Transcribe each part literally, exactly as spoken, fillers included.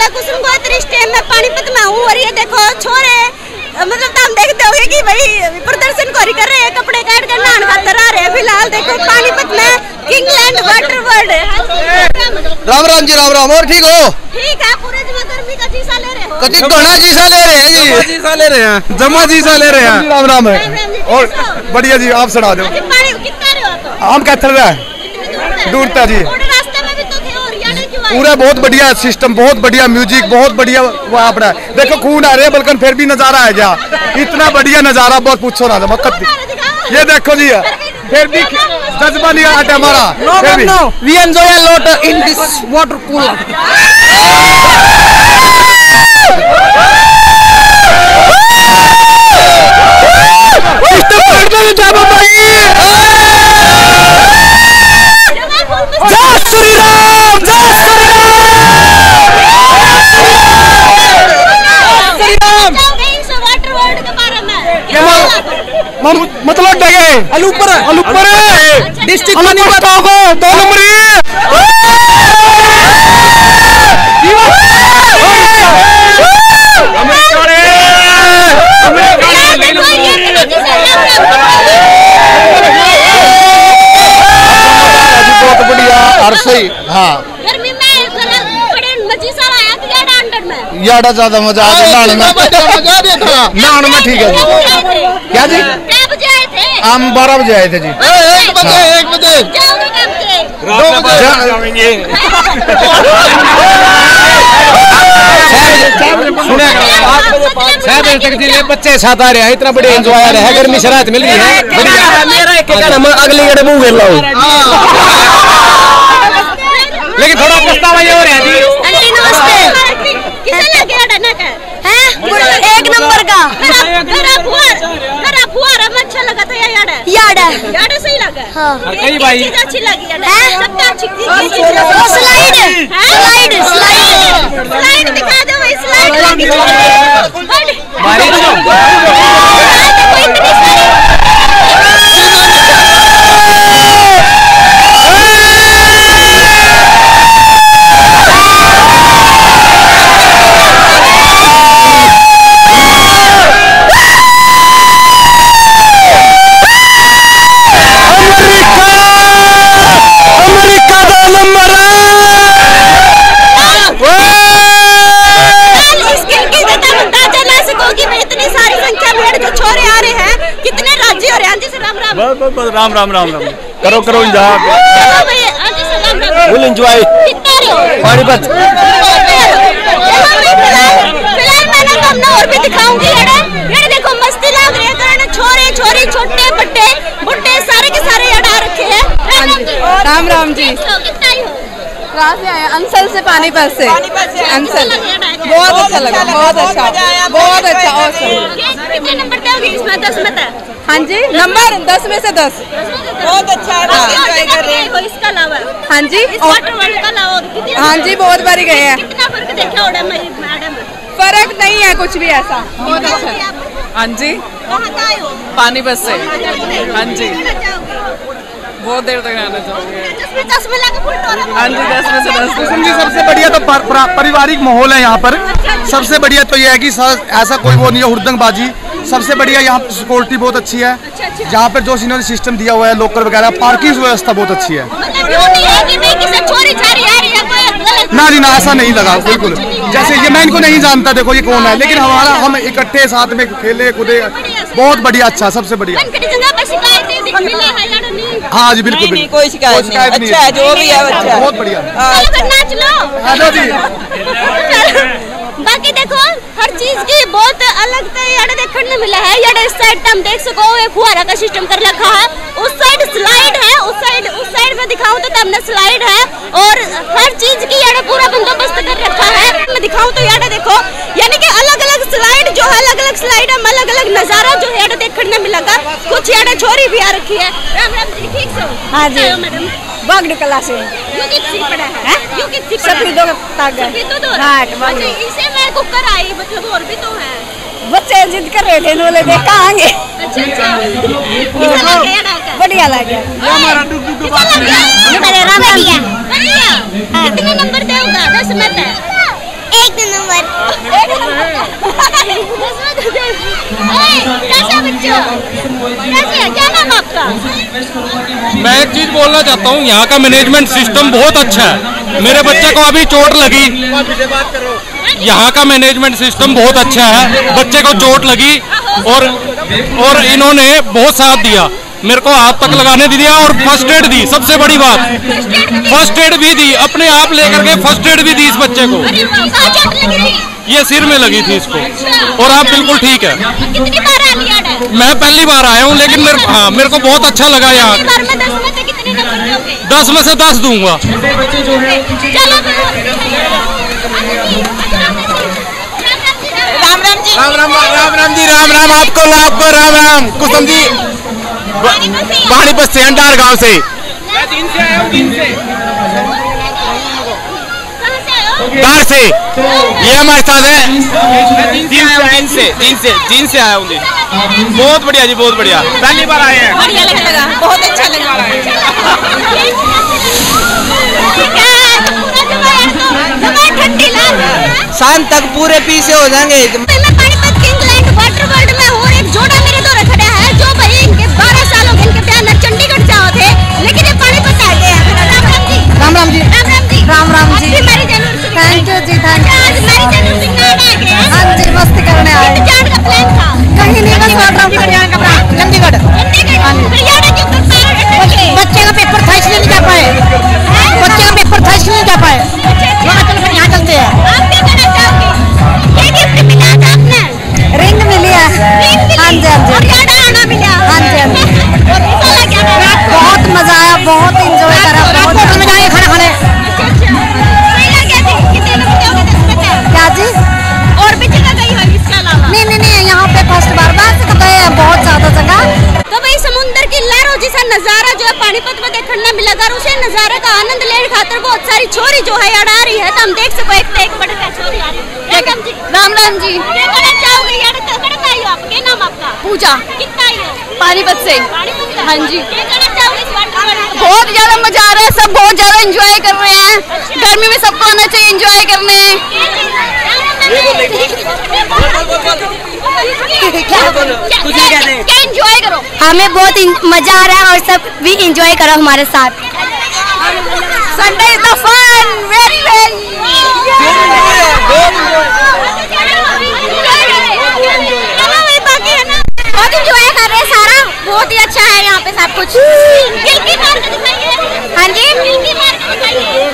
मैं कुसुम गोत्री स्टेम में पानीपत में हूँ और ये देखो छोरे मतलब तुम देखते होगे कि भाई प्रदर्शन कोरी कर रहे हैं, कपड़े काट कर नहान खातर आ रहे हैं। फिलहाल देखो पानीपत में किंगलैंड वाटर वर्ल्ड है। राम राम जी, राम राम। और ठीक हो? ठीक है। पूरे गर्मी का जीसा ले रहे हो? कति दोना जीसा ले रहे हैं जी, जीसा ले रहे हैं, जमा जीसा ले रहे हैं। राम राम है। और बढ़िया जी, आप सुना दो। हम कैथल है दूरता जी, पूरा बहुत बढ़िया सिस्टम, बहुत बढ़िया म्यूजिक, बहुत बढ़िया वहाँ पर है। देखो खून आ रहे हैं बल्कि फिर भी नजारा है जा, इतना बढ़िया नजारा, बहुत पूछो ना मक्कत। ये देखो जी, फिर भी जज्बा नहीं आता हमारा। No no no, we enjoy a lot in this water cooler. मतलब जगह अलूपर अलूपर डिस्ट्रिक्ट में नहीं बताओ दो नंबर बहुत बढ़िया। और सही हाँ, गर्मी में बड़े मजीसा आया कि याडा अंडर में याडा ज्यादा मजा आ गया नहाने में। नहाने में ठीक है जी। क्या जी? हम बारह बजे आए थे जी। एक बजे एक बजे दो बजे जाएंगे। छह बजे तक जी बच्चे साथ आ रहे हैं, इतना बड़े एंजॉय आ रहे हैं, गर्मी से राहत मिल रही है। अगली गड़े मुंह कर लो, लेकिन थोड़ा पछतावा ये हो रहा है जी। एक नंबर का अच्छा लगा था यार, यार यार सही लगा। हाँ कई भाई अच्छी लगी है, सबसे अच्छी स्लाइड स्लाइड स्लाइड स्लाइड दिखा दो भाई, स्लाइड राम राम राम राम करो करो एंजॉय फुल एंजॉय पानीपत। फिलहाल मैं ना तुमने और भी दिखाऊंगी यार, यार देखो मस्ती लग रही है, कारण छोरे छोरी छोटे बट्टे बुड्ढे सारे के सारे यार आ रखे हैं। राम राम जी। कितना ही हो? कहाँ से आए? अंसल से, पानीपत से। अंसल बहुत अच्छा लगा, बहुत अच्छा, बहुत अच्छा। और कितने नंबर दोगे इसमें? दस में था। हाँ जी, नंबर दस में से दस। बहुत अच्छा है इसका अलावा। हाँ जी, हाँ जी बहुत बारी गए हैं। कितना फर्क देखा मैडम? फर्क नहीं है कुछ भी ऐसा, बहुत अच्छा। हाँ जी, पानीपत से। हाँ जी, बहुत देर तक आना चाहोगे। हाँ जी, दस में से दस। कुसुम जी सबसे बढ़िया तो पारिवारिक माहौल है यहाँ पर। सबसे बढ़िया तो ये है कि ऐसा कोई वो नहीं है हुड़दंगबाजी। सबसे बढ़िया यहाँ पर सिक्योरिटी बहुत अच्छी है, जहाँ पर जो इन्होंने सिस्टम दिया हुआ है लोकल वगैरह, पार्किंग व्यवस्था बहुत अच्छी है। ना जी ना, ऐसा नहीं लगा बिल्कुल। जैसे ये मैं इनको नहीं जानता, देखो ये कौन है, लेकिन हमारा हम इकट्ठे साथ में खेले कूदे, बहुत बढ़िया। अच्छा, सबसे बढ़िया। हाँ जी बिल्कुल बिल्कुल, कोई शिकायत नहीं, अच्छा है जो भी है, अच्छा बहुत बढ़िया। बाकी देखो हर चीज की बहुत अलग यार देखने को मिला है। यार इस साइड हम देख सको एक फुहारा का सिस्टम कर रखा है, उस साइड स्लाइड है, उस साइड उस साइड में दिखाऊं तो हमने स्लाइड है, और हर चीज की यार पूरा बंदोबस्त कर रखा है। मैं दिखाऊं तो यार देखो, यानी कि अलग अलग स्लाइड जो है, अलग अलग स्लाइड है, अलग अलग नजारा जो है यार देखने मिलेगा। कुछ यार छोरी भी आ रखी है। राम राम जी, ठीक से? हाँ जी मैडम, बागड़ कला से पड़ा है, सफेदों का तागा। इसे मैं कुकर आई, मतलब और भी तो है। बच्चे जिद कर रहे थे, बोले देख कहाँ आएंगे। अच्छा अच्छा, बढ़िया लगे। कितने नंबर दोगे? दस में एक कैसे बच्चों, कैसे है, क्या नाम आपका? मैं एक चीज बोलना चाहता हूँ, यहाँ का मैनेजमेंट सिस्टम बहुत अच्छा है। मेरे बच्चे को अभी चोट लगी, यहाँ का मैनेजमेंट सिस्टम बहुत अच्छा है। बच्चे को चोट लगी और और इन्होंने बहुत साथ दिया, मेरे को हाथ तक लगाने दिया और फर्स्ट एड दी। सबसे बड़ी बात, फर्स्ट एड भी दी, अपने आप लेकर के फर्स्ट एड भी दी इस बच्चे को। ये सिर में लगी थी इसको, और आप बिल्कुल ठीक है। कितनी बार आ लिया? मैं पहली बार आया हूँ, लेकिन मेरे हाँ मेरे को बहुत अच्छा लगा यहाँ। दस में से दस दूंगा। राम राम जी, राम राम राम राम जी, राम राम आपको, आपको राम राम। कुसुम जी पानीपत से, अंडार गांव से। कार से, ये हमारे साथ है। जीन से जीन से जीन से आया हूँ जी। बहुत बढ़िया जी, बहुत बढ़िया, पहली बार आए हैं। बढ़िया लगा, बहुत अच्छा लगा। शाम तक पूरे पीसे हो जाएंगे। पानीपत के इंग्लैंड वाटर वर्ल्ड में हूँ। एक जोड़ा मेरे दौरे खड़ा है, जो भाई इनके बारह सालों के इनके प्यार चंडीगढ़ जाओ थे, लेकिन ये पानीपत आ गए हैं। Ram Ram ji, Ram Ram ji, Ram Ram ji, Ram Ram ji. Thank you ji, thank you. आज मेरी जनरल सिंह आ गए। हाँ जी, मस्ती करने आए। जाने का प्लान था? कहीं नहीं, बस वाटर जाने का प्लान। चंडीगढ़। बच्चे का पेपर था इसलिए नहीं जा पाए। बच्चे का पेपर था इसलिए नहीं जा पाए। यहाँ चलते हैं। आप क्या करना चाहोगे? ये गिफ्ट मिला था आपने? रिंग मिली है। रिंग मिली? हाँ जी, हाँ जी। और याडा आना मिला? हाँ जी, हाँ जी। और मसाला क्या था? बहुत मजा आया, बहुत इंजॉय करा। बहुत होटल में जाए खाना खाने। अच्छा अच्छा। महिला क्या थी? कितने लोग जाओगे? दस बजे? क्या जी? और भी जगह गई हो इसके अलावा? नहीं नहीं नहीं, यहाँ पे फर्स्ट बार बार से तो गए हैं बहुत ज्यादा जगह। तो भाई समुद्र की लहरों जैसा नजारा जो है पानीपत में देखने मिला, अगर उसे नजारे का आनंद लेने खातिर बहुत सारी छोरी जो है यार आ रही है, तो हम देख सको एक एक बड़े का छोरी आ रही है। राम जी, राम राम जी। क्या कहना चाहोगे? यार कड़क आई हो आप? क्या नाम आपका? पूजा। कितना आई हो? पानीपत से। पानीपत से? हाँ जी। क्या कहना चाहोगे इस वाटर वर्ल्ड में? बहुत ज्यादा मजा आ रहा है, सब बहुत ज्यादा एंजॉय कर रहे हैं। गर्मी में सबको आना चाहिए एंजॉय करने। क्या एंजॉय करो? हमें बहुत मजा आ रहा है और सब भी इंजॉय करो हमारे साथ। Sunday is the fun, very very. बहुत इंजॉय कर रहे हैं सारा, बहुत ही अच्छा है यहाँ पे सब कुछ। गिल्की मार के दिखाइए। हाँ जी, गिल्की मार के दिखाइए।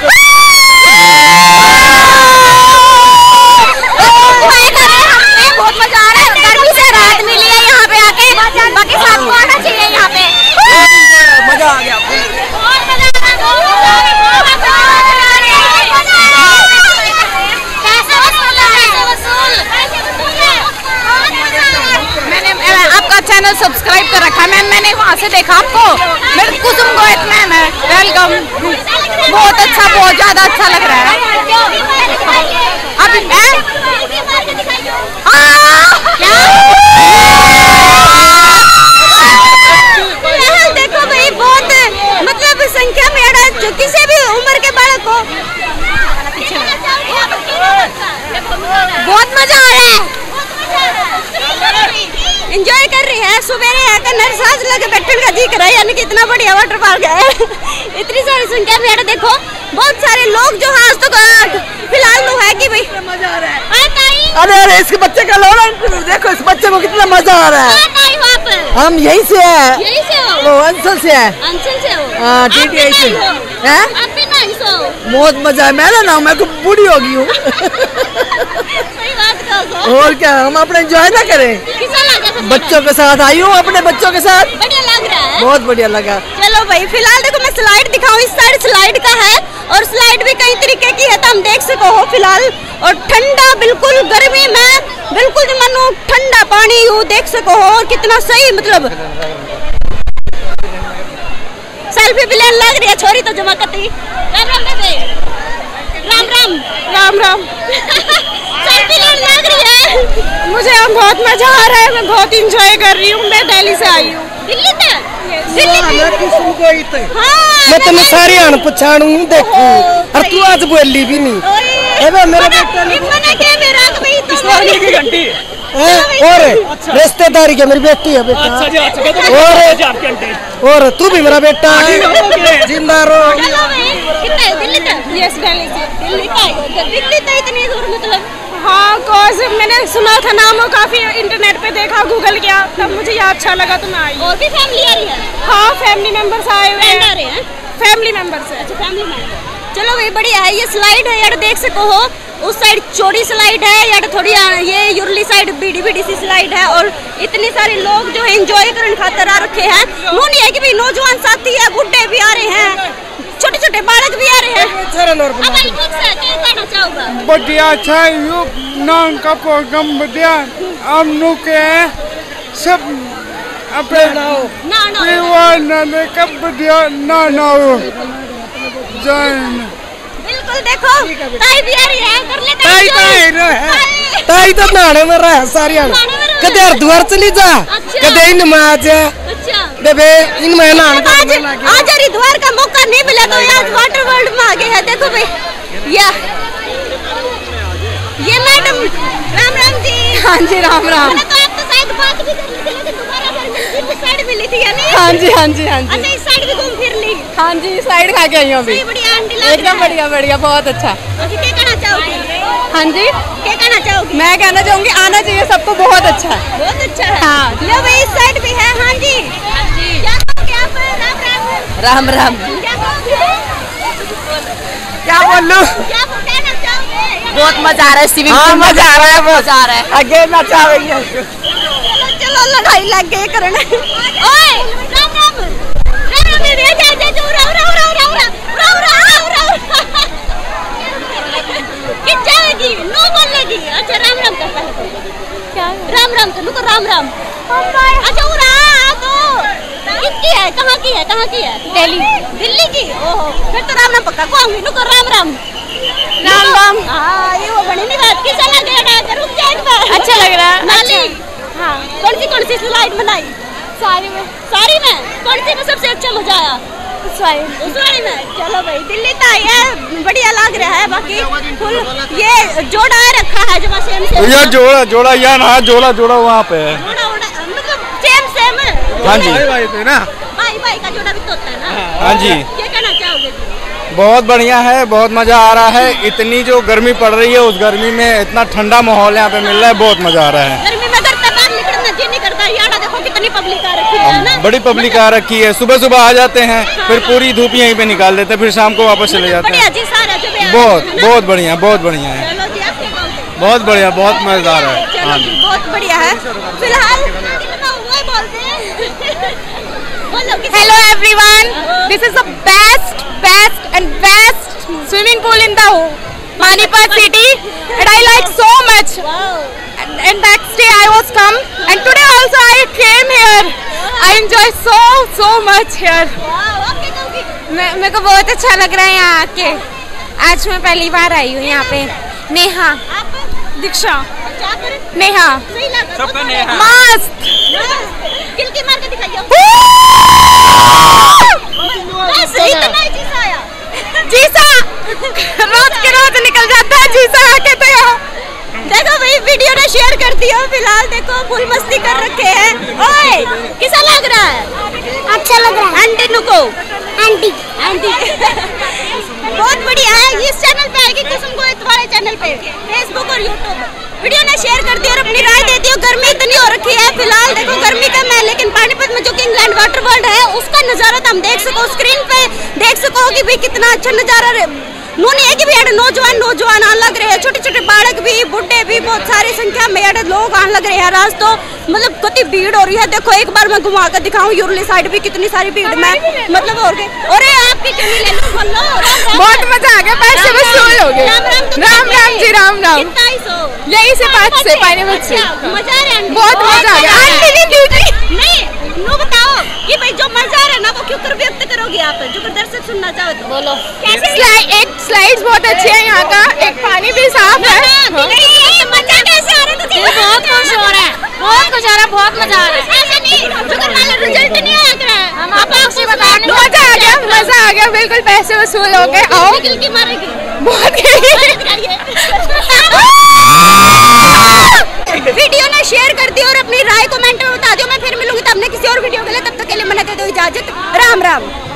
बहुत मजा आ रहा है, गर्मी से राहत मिली है यहाँ पे आके। बाकी सबको आना चाहिए यहाँ पे। मजा आ गया। मैंने आपका चैनल सब्सक्राइब कर रखा है, मैम। मैंने वहाँ से देखा आपको। मेरे कुसुम गोयत मैम है, वेलकम। बहुत अच्छा, बहुत ज्यादा अच्छा लग रहा है। अभी देखो भाई, बहुत मतलब संख्या में जो किसी भी उम्र के बालक को बहुत मजा आ रहा है, एंजॉय कर रही है। सुबेरे आकर नरसाज लगे बैठने का जी कर रहा है, यानी कि इतना बढ़िया वाटर पार्क है। इतनी सारी संख्या में यार देखो, बहुत सारे लोग जो है आज तो फिलहाल तो है कि भाई मजा आ रहा है। अरे अरे इसके बच्चे का लो ना, देखो इस बच्चे को कितना मजा आ रहा है। हम यहीं से है। यहीं से हो? वो अंचल से है। अंचल से हो? हाँ, ठीक है। इसे हैं? आप भी नहीं सो? बहुत मजा है। मैं ना मैं तो बूढ़ी हो गई हूँ। सही बात कहो। और क्या, हम अपने एंजॉय ना करें? कैसा लगा? बच्चों के साथ आई हूँ, अपने बच्चों के साथ। बढ़िया लग रहा है। बहुत बढ़िया लगा। चलो भाई, फिलहाल देखो मैं स्लाइड दिखाऊं। इस साइड स्लाइड का है और स्लाइड भी कई तरीके की है, तो हम देख सको हो फिलहाल। और ठंडा, बिल्कुल गर्मी में बिल्कुल मनो ठंडा पानी यू देख सको हो, और कितना सही मतलब सेल्फी भी लेने लग रही है छोरी तो जमा करती। राम राम बेबे, राम राम राम राम। सेल्फी लेने लग रही है। मुझे यहाँ बहुत मजा आ रहा है, मैं बहुत इंजॉय कर रही हूँ। मैं दिल्ली से आई हूँ। दिल्ली से? दिल्ली से? हाँ, मैं तुम्हें सारी आन पछाणू देखू, और तू आज बोली भी नहीं। ओए, एबे मेरा बेटा मना के मेरा भाई तो की घंटी और रिश्तेदारी के मेरी बेटी है बेटा। अच्छा जी, अच्छा और और तू भी मेरा बेटा है, जिंदा रहो। कितना दिल्ली तक? यस दिल्ली से। दिल्ली का दिल्ली तो इतनी दूर मतलब? हाँ, कॉज मैंने सुना था नाम, काफी इंटरनेट पे देखा, गूगल किया, तब मुझे ये अच्छा लगा तो मैं आई। और भी फैमिली आ रही है? हाँ, फैमिली मेंबर्स आए हुए हैं। फैमिली मेंबर्स है। अच्छा, फैमिली मेंबर। चलो भाई बढ़िया है। ये स्लाइड है यार, देख सको हो, उस साइड चौड़ी स्लाइड है यार, थोड़ी ये युरली साइड बीड़ी बीड़ी सी स्लाइड है। और इतने सारे लोग जो है एंजॉय करने खातर आ रखे हैं। वो नहीं है कि भाई नौजवान साथी है, बुढ़े भी आ रहे हैं, छोटे छोटे बालक भी आ रहे हैं। अब भाई ठीक से क्या कहना चाहूँगा? बढ़िया अच्छा यू नाम का प्रोग्राम बढ़िया हम लोग के सब अपने ना ना परिवार नाले का बढ़िया ना ना हो जान। बिल्कुल देखो ताई भी आ रही है, कर ले ताई ताई है, ताई तो नाड़े में रहा सारी कदे हरिद्वार चली जा, कदे इन में आ जा। अच्छा बेबे इन में ना आज आज हरिद्वार का मौका नहीं मिला तो आज वाटर वर्ल्ड में आ गए हैं। देखो भाई या ये मैडम राम राम जी। हाँ जी राम राम। मैंने तो आपसे शायद बात भी कर ली थी लेकिन दोबारा फिर इस साइड मिली थी या नहीं? हाँ जी हाँ जी हाँ जी। अच्छा इस साइड भी घूम फिर ली? हाँ जी, साइड खा के आई हूँ अभी। सही बढ़िया आंटी लग एकदम बढ़िया बढ़िया, बहुत अच्छा। अच्छा क्या कहना चाहोगी? हाँ जी, क्या कहना चाहोगी? मैं कहना चाहूँगी आना चाहिए सबको, बहुत अच्छा है। बहुत अच्छा है। हाँ। लो भाई इस साइड भी है। हाँ जी क्या कहोगे आप? राम राम। राम राम। क्या कहोगे? क्या बोल लूं? क्या कहना चाहोगे? बहुत मजा आ रहा है, स्विमिंग हाँ, पूल में मजा आ रहा है, मजा आ रहा है। आगे नचा रही है। चलो चलो लड़ाई लग गई करने। ओए राम राम राम राम दे दे दे दे राम राम राम राम राम राम राम कि जाएगी नो बोलेगी। अच्छा राम राम का पहले क्या राम राम तो नुको राम राम। अच्छा उरा तो किसकी है, कहाँ की है, कहाँ की है? दिल्ली दिल्ली की। ओहो फिर तो राम राम पक्का को आऊंगी। नुको राम राम राम राम। हाँ ये वो बड़ी नहीं बात किसा लग रहा है, रुक जा एक बार। अच्छा लग रहा है। नाली हाँ कौन सी कौन सी स्लाइड बनाई? सारी में सारी में कौन सी में सबसे अच्छा मजा आया? उस वाली में। चलो भाई दिल्ली तो आई है, बढ़िया लग रहा है। बाकी फुल ये जोड़ा रखा है जो सेम सेम। ये जोड़ा जोड़ा यार, हाँ जोड़ा जोड़ा वहाँ पे है। जोड़ा उड़ा मतलब सेम सेम। हाँ जी भाई थे ना, भाई भाई का जोड़ा भी तो होता है ना। हाँ जी क्या कहना चाहोगे? बहुत बढ़िया है, बहुत मजा आ रहा है। इतनी जो गर्मी पड़ रही है उस गर्मी में इतना ठंडा माहौल यहाँ पे मिल रहा है, बहुत मजा आ रहा है। गर्मी में घर से बाहर निकलना जी नहीं करता। यार देखो कितनी पब्लिक आ रखी है ना। बड़ी पब्लिक आ रखी है। सुबह सुबह आ जाते हैं, फिर पूरी धूप यहीं पे निकाल देते हैं, फिर शाम को वापस चले जाते बढ़िया हैं। जी सारा जो भी बहुत बहुत बढ़िया, बहुत बढ़िया है। चलो जी आप क्या कहोगे? बहुत बढ़िया, बहुत मजेदार है। चलो जी बहुत बढ़िया है। फिलहाल वो बोलते हैं Hello everyone, this is the best, best and best swimming pool in the Panipat city and I like so much. And, and next day I was come and today also I came here. I enjoy so so much here. मैं मेरे को बहुत अच्छा लग रहा है यहाँ आके। आज मैं पहली बार आई हूँ यहाँ पे। नेहा दीक्षा नेहा सबका नेहा। मस्त किलकी मार के दिखाइए। जीसा रोज के रोज निकल जाता है जीसा आके तो यहाँ। देखो भाई वीडियो ने शेयर कर दिया। फिलहाल देखो फुल मस्ती कर रखे हैं। ओए कैसा लग रहा है? अच्छा लग रहा है। आंटी नुको आंटी आंटी बहुत बढ़िया है। इस चैनल पे आएगी कुसुम गोहित वाले चैनल पे, फेसबुक और यूट्यूब। वीडियो ने शेयर कर दी और अपनी राय दे दी। गर्मी इतनी हो रखी है, फिलहाल देखो गर्मी कम है लेकिन पानीपत में जो कि इंग्लैंड वाटर वर्ल्ड है उसका नजारा तो हम देख सको, स्क्रीन पे देख सको कि भाई कितना अच्छा नजारा। नू नहीं है कि भी नौजवान नौजवान आने लग रहे हैं, छोटे छोटे बालक भी, बुढ़े भी, बहुत सारी संख्या में लोग आने लग रहे हैं। राज तो मतलब कितनी भीड़ हो रही है। देखो एक बार मैं घुमा कर दिखाऊं, यूरली साइड भी कितनी सारी भीड़ में मतलब हो गई। अरे आपकी क्यों नहीं ले लो, बोलो। बहुत मजा आ गया, पैसे वसूल हो गए। राम राम जी राम राम। यही से पाँच से पानीपत से मजा आ रहा है। बहुत मजा आ गया। आंटी ने ड्यूटी नहीं नू बताओ कि भाई जो मजा आ रहा है ना वो क्यों कर व्यक्त करोगे आप, जो दर्शक सुनना चाहो तो बोलो। कैसे स्लाइड एक स्लाइड्स बहुत अच्छी है यहाँ का, एक पानी भी साफ है। मजा कैसे आ रहा है? बहुत खुश हो रहा है, बहुत खुश हो रहा है, बहुत मजा आ रहा है। ऐसा नहीं रिजल्ट नहीं आ रहा है। हम आपको बता रहे मजा आ गया, मजा आ गया, बिल्कुल पैसे वसूल हो गए। आओ की मारेगी बहुत और अपनी राय कमेंट में बता दो। मैं फिर मिलूंगी तब ने किसी और वीडियो के लिए, तब तक के लिए मना दे दो इजाजत। राम राम।